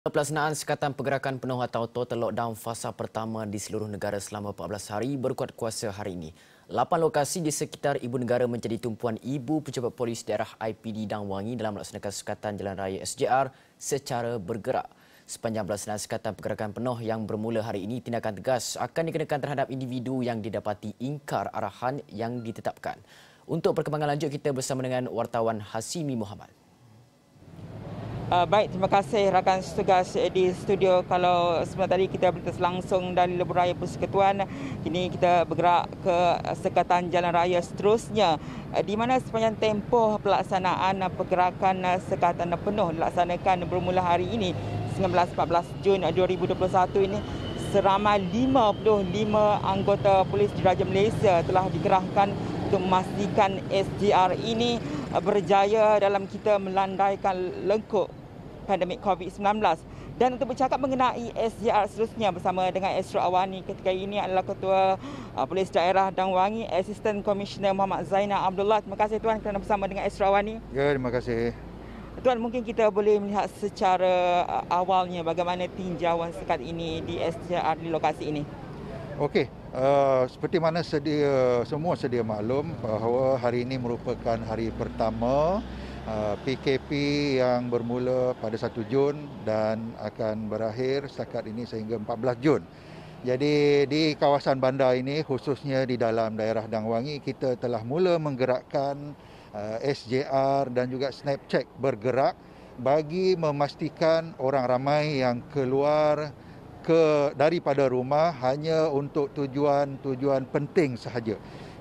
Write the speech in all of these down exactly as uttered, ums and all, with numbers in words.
Pelaksanaan Sekatan Pergerakan Penuh atau total lockdown fasa pertama di seluruh negara selama empat belas hari berkuatkuasa hari ini. Lapan lokasi di sekitar ibu negara menjadi tumpuan Ibu Pejabat Polis Daerah I P D Dang Wangi dalam melaksanakan Sekatan Jalan Raya S J R secara bergerak. Sepanjang pelaksanaan Sekatan Pergerakan Penuh yang bermula hari ini, tindakan tegas akan dikenakan terhadap individu yang didapati ingkar arahan yang ditetapkan. Untuk perkembangan lanjut, kita bersama dengan wartawan Hasimi Muhamad. Uh, baik, terima kasih rakan setugas di studio. Kalau sebentar tadi kita berita langsung dari Lebuhraya Persekutuan, kini kita bergerak ke Sekatan Jalan Raya seterusnya, uh, di mana sepanjang tempoh pelaksanaan pergerakan sekatan penuh dilaksanakan bermula hari ini sembilan belas empat belas Jun dua ribu dua puluh satu ini, seramai lima puluh lima anggota Polis Diraja Malaysia telah dikerahkan untuk memastikan S J R ini berjaya dalam kita melandaikan lengkuk pandemik COVID sembilan belas. Dan untuk bercakap mengenai S J R seterusnya bersama dengan Astro AWANI ketika ini adalah Ketua uh, Polis Daerah Dang Wangi, Asisten Komisioner Muhammad Zainal Abdullah. Terima kasih Tuan kerana bersama dengan Astro AWANI. Ya, terima kasih. Tuan, mungkin kita boleh melihat secara uh, awalnya bagaimana tinjauan sekat ini di S J R di lokasi ini. Okey, uh, seperti mana sedia semua sedia maklum bahawa hari ini merupakan hari pertama uh, P K P yang bermula pada satu Jun dan akan berakhir setakat ini sehingga empat belas Jun. Jadi di kawasan bandar ini, khususnya di dalam daerah Dang Wangi, kita telah mula menggerakkan uh, S J R dan juga snap check bergerak bagi memastikan orang ramai yang keluar ke daripada rumah hanya untuk tujuan-tujuan penting sahaja,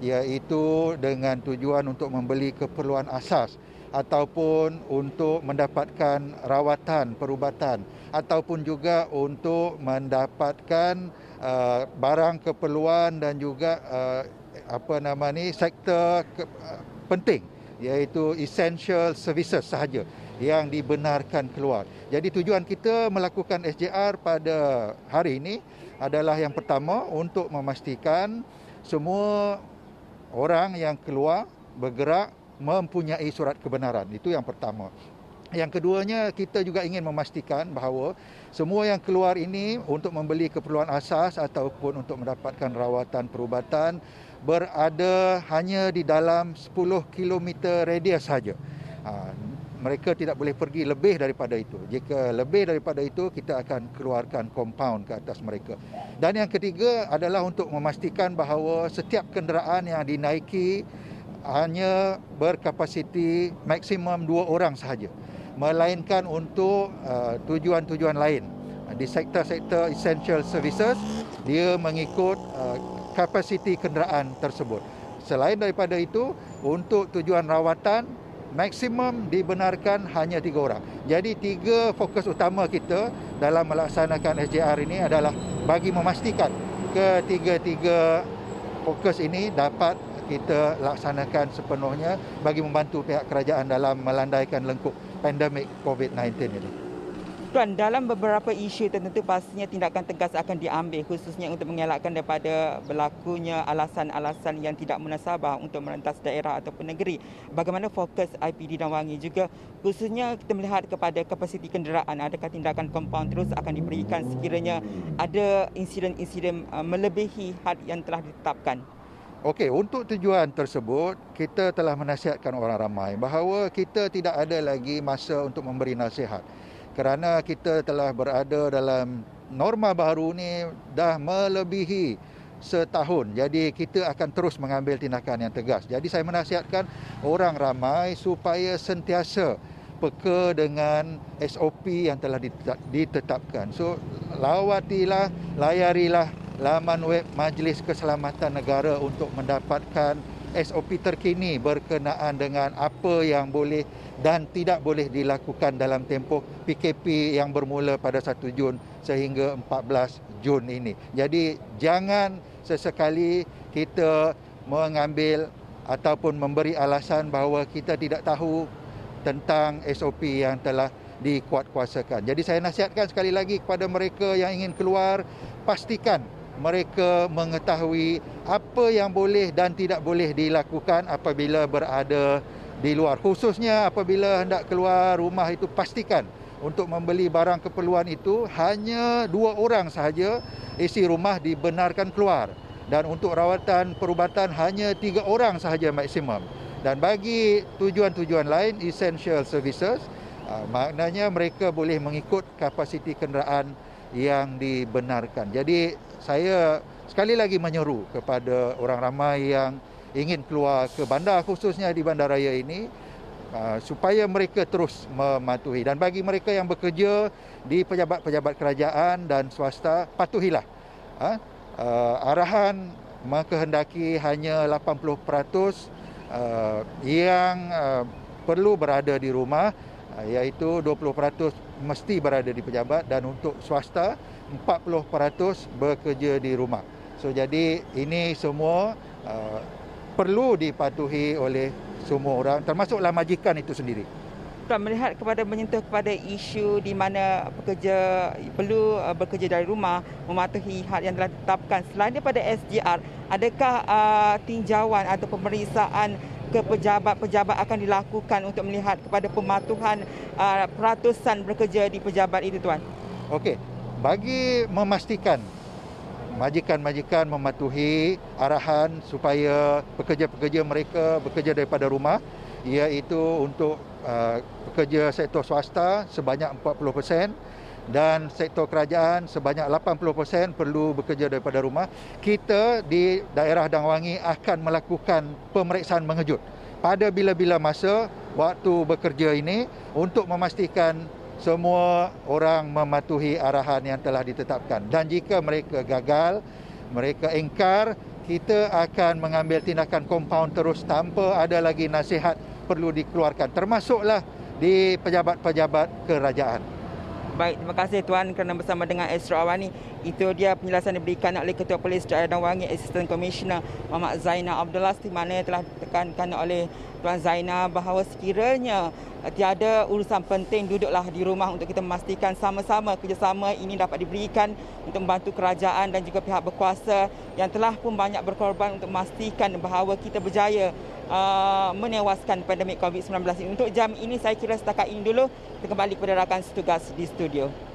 iaitu dengan tujuan untuk membeli keperluan asas ataupun untuk mendapatkan rawatan perubatan ataupun juga untuk mendapatkan uh, barang keperluan dan juga uh, apa nama ni sektor ke, uh, penting, iaitu essential services sahaja yang dibenarkan keluar. Jadi tujuan kita melakukan S J R pada hari ini adalah yang pertama untuk memastikan semua orang yang keluar bergerak mempunyai surat kebenaran. Itu yang pertama. Yang keduanya, kita juga ingin memastikan bahawa semua yang keluar ini untuk membeli keperluan asas ataupun untuk mendapatkan rawatan perubatan berada hanya di dalam sepuluh kilometer radius sahaja. Ha, mereka tidak boleh pergi lebih daripada itu. Jika lebih daripada itu, kita akan keluarkan kompaun ke atas mereka. Dan yang ketiga adalah untuk memastikan bahawa setiap kenderaan yang dinaiki hanya berkapasiti maksimum dua orang sahaja, melainkan untuk uh, tujuan-tujuan lain. Di sektor-sektor essential services, dia mengikut uh, kapasiti kenderaan tersebut. Selain daripada itu, untuk tujuan rawatan, maksimum dibenarkan hanya tiga orang. Jadi tiga fokus utama kita dalam melaksanakan S J R ini adalah bagi memastikan ketiga-tiga fokus ini dapat kita laksanakan sepenuhnya bagi membantu pihak kerajaan dalam melandaikan lengkuk pandemik COVID sembilan belas ini. Tuan, dalam beberapa isu tertentu pastinya tindakan tegas akan diambil, khususnya untuk mengelakkan daripada berlakunya alasan-alasan yang tidak munasabah untuk merentas daerah ataupun negeri. Bagaimana fokus I P D Dang Wangi juga, khususnya kita melihat kepada kapasiti kenderaan, adakah tindakan kompaun terus akan diberikan sekiranya ada insiden-insiden melebihi had yang telah ditetapkan? Okey, untuk tujuan tersebut, kita telah menasihatkan orang ramai bahawa kita tidak ada lagi masa untuk memberi nasihat. Kerana kita telah berada dalam norma baru ni dah melebihi setahun. Jadi kita akan terus mengambil tindakan yang tegas. Jadi saya menasihatkan orang ramai supaya sentiasa peka dengan S O P yang telah ditetapkan. So, lawatilah, layarilah laman web Majlis Keselamatan Negara untuk mendapatkan S O P terkini berkenaan dengan apa yang boleh dan tidak boleh dilakukan dalam tempoh P K P yang bermula pada satu Jun sehingga empat belas Jun ini. Jadi jangan sesekali kita mengambil ataupun memberi alasan bahawa kita tidak tahu tentang S O P yang telah dikuatkuasakan. Jadi saya nasihatkan sekali lagi kepada mereka yang ingin keluar, pastikan mereka mengetahui apa yang boleh dan tidak boleh dilakukan apabila berada di luar. Khususnya apabila hendak keluar rumah itu, pastikan untuk membeli barang keperluan itu hanya dua orang sahaja isi rumah dibenarkan keluar. Dan untuk rawatan perubatan hanya tiga orang sahaja maksimum. Dan bagi tujuan-tujuan lain, essential services, maknanya mereka boleh mengikut kapasiti kenderaan yang dibenarkan. Jadi saya sekali lagi menyeru kepada orang ramai yang ingin keluar ke bandar, khususnya di bandaraya ini, supaya mereka terus mematuhi. Dan bagi mereka yang bekerja di pejabat-pejabat kerajaan dan swasta, patuhilah. Arahan mengkehendaki hanya lapan puluh peratus yang perlu berada di rumah, iaitu dua puluh peratus mesti berada di pejabat, dan untuk swasta empat puluh peratus bekerja di rumah. So jadi ini semua uh, perlu dipatuhi oleh semua orang, termasuklah majikan itu sendiri. Tuan melihat kepada menyentuh kepada isu di mana pekerja perlu uh, bekerja dari rumah, mematuhi hal yang telah ditetapkan. Selain daripada S J R, adakah uh, tinjauan atau pemeriksaan ke pejabat-pejabat akan dilakukan untuk melihat kepada pematuhan uh, peratusan bekerja di pejabat itu, Tuan? Okey, bagi memastikan majikan-majikan mematuhi arahan supaya pekerja-pekerja mereka bekerja daripada rumah, iaitu untuk uh, pekerja sektor swasta sebanyak empat puluh peratus dan sektor kerajaan sebanyak lapan puluh peratus perlu bekerja daripada rumah. Kita di daerah Dang Wangi akan melakukan pemeriksaan mengejut pada bila-bila masa waktu bekerja ini untuk memastikan semua orang mematuhi arahan yang telah ditetapkan. Dan jika mereka gagal, mereka engkar, kita akan mengambil tindakan kompaun terus tanpa ada lagi nasihat perlu dikeluarkan, termasuklah di pejabat-pejabat kerajaan. Baik, terima kasih Tuan kerana bersama dengan Astro AWANI. Itu dia penjelasan diberikan oleh Ketua Polis Daerah Dang Wangi, Assistant Commissioner Muhammad Zainal Abdullah, di mana telah ditekankan oleh Tuan Zainal bahawa sekiranya tiada urusan penting, duduklah di rumah untuk kita memastikan sama-sama kerjasama ini dapat diberikan untuk membantu kerajaan dan juga pihak berkuasa yang telah pun banyak berkorban untuk memastikan bahawa kita berjaya uh, menewaskan pandemik COVID sembilan belas ini. Untuk jam ini saya kira setakat ini dulu. Kita kembali kepada rakan setugas di studio.